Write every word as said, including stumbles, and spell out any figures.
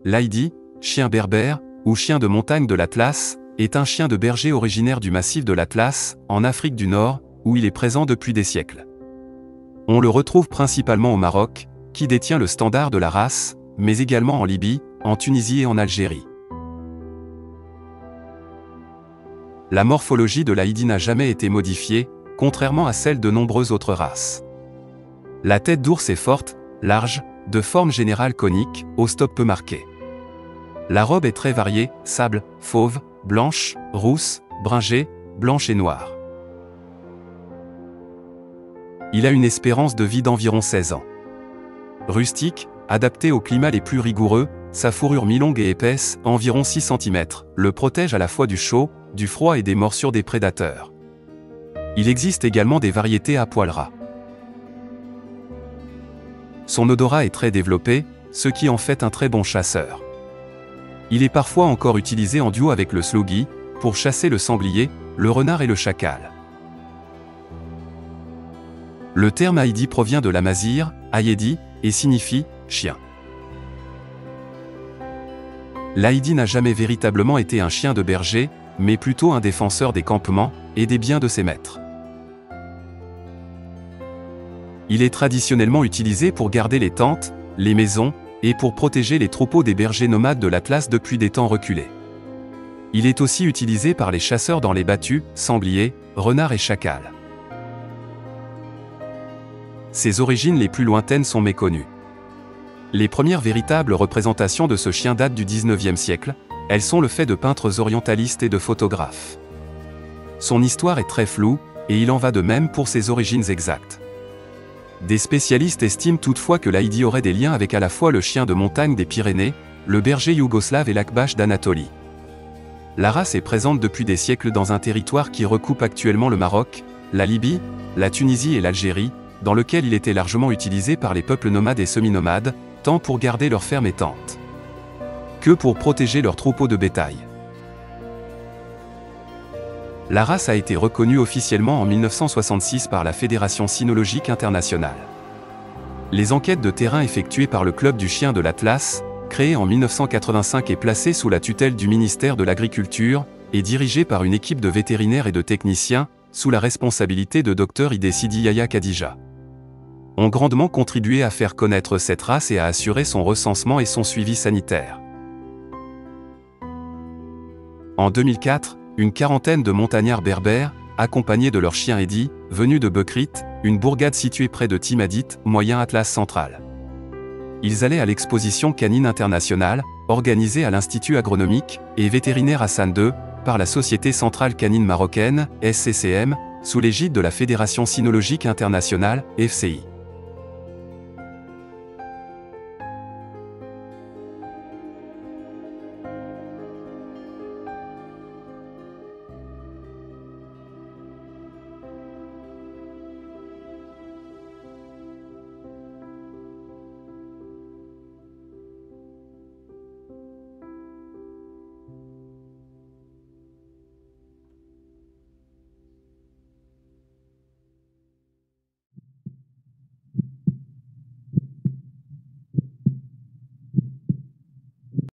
L'Aïdi, chien berbère, ou chien de montagne de l'Atlas, est un chien de berger originaire du massif de l'Atlas, en Afrique du Nord, où il est présent depuis des siècles. On le retrouve principalement au Maroc, qui détient le standard de la race, mais également en Libye, en Tunisie et en Algérie. La morphologie de l'Aïdi n'a jamais été modifiée, contrairement à celle de nombreuses autres races. La tête d'ours est forte, large, de forme générale conique, au stop peu marqué. La robe est très variée, sable, fauve, blanche, rousse, bringée, blanche et noire. Il a une espérance de vie d'environ seize ans. Rustique, adapté aux climats les plus rigoureux, sa fourrure mi-longue et épaisse, environ six centimètres, le protège à la fois du chaud, du froid et des morsures des prédateurs. Il existe également des variétés à poil ras. Son odorat est très développé, ce qui en fait un très bon chasseur. Il est parfois encore utilisé en duo avec le sloughi, pour chasser le sanglier, le renard et le chacal. Le terme Aïdi provient de l'amazigh, Ayedi, et signifie « chien ». L'Aïdi n'a jamais véritablement été un chien de berger, mais plutôt un défenseur des campements et des biens de ses maîtres. Il est traditionnellement utilisé pour garder les tentes, les maisons, et pour protéger les troupeaux des bergers nomades de l'Atlas depuis des temps reculés. Il est aussi utilisé par les chasseurs dans les battues, sangliers, renards et chacals. Ses origines les plus lointaines sont méconnues. Les premières véritables représentations de ce chien datent du dix-neuvième siècle, elles sont le fait de peintres orientalistes et de photographes. Son histoire est très floue, et il en va de même pour ses origines exactes. Des spécialistes estiment toutefois que l'Aïdi aurait des liens avec à la fois le chien de montagne des Pyrénées, le berger yougoslave et l'Akbash d'Anatolie. La race est présente depuis des siècles dans un territoire qui recoupe actuellement le Maroc, la Libye, la Tunisie et l'Algérie, dans lequel il était largement utilisé par les peuples nomades et semi-nomades, tant pour garder leurs fermes et tentes que pour protéger leurs troupeaux de bétail. La race a été reconnue officiellement en mille neuf cent soixante-six par la Fédération cynologique internationale. Les enquêtes de terrain effectuées par le Club du chien de l'Atlas, créé en mille neuf cent quatre-vingt-cinq et placé sous la tutelle du ministère de l'Agriculture, et dirigé par une équipe de vétérinaires et de techniciens, sous la responsabilité de Dr Idé Sidi Yahya Khadija, ont grandement contribué à faire connaître cette race et à assurer son recensement et son suivi sanitaire. En deux mille quatre, une quarantaine de montagnards berbères, accompagnés de leurs chiens Aïdi, venus de Bekrit, une bourgade située près de Timadit, moyen Atlas central. Ils allaient à l'exposition canine internationale, organisée à l'Institut agronomique et vétérinaire Hassan deux, par la Société centrale canine marocaine, S C C M, sous l'égide de la Fédération cynologique internationale, F C I.